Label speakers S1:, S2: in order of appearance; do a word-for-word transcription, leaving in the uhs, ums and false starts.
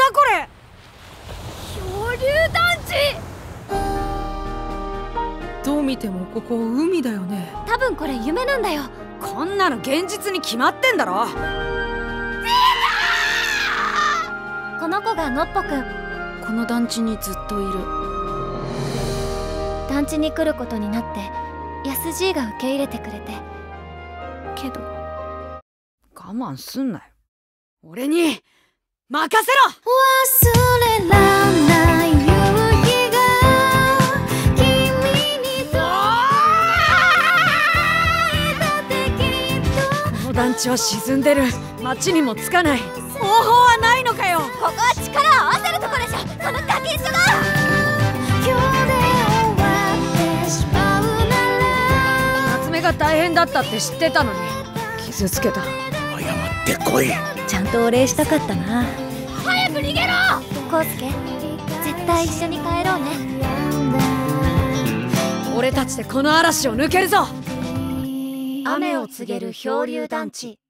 S1: これ。
S2: 漂流団地。
S1: どう見てもここ海だよね。
S2: 多分これ夢なんだよ。
S1: こんなの現実に決まってんだろ。
S2: この子がのっぽくん。
S1: この団地にずっといる。
S2: 団地に来ることになってやすじいが受け入れてくれて。けど
S1: 我慢すんなよ。俺に任せろ。
S2: 忘れらんない夕日が君にと
S1: この団地は沈んでる。町にも着かない。方法はないのかよ。
S2: ここは力を合わせるとこでしょ。このガキンチョが
S1: 夏目が大変だったって知ってたのに傷つけた。
S3: 謝ってこい。
S2: ちゃんとお礼したかったな。早く逃げろ。コウスケ、絶対一緒に帰ろうね。
S1: 俺たちでこの嵐を抜けるぞ。
S2: 雨を告げる漂流団地。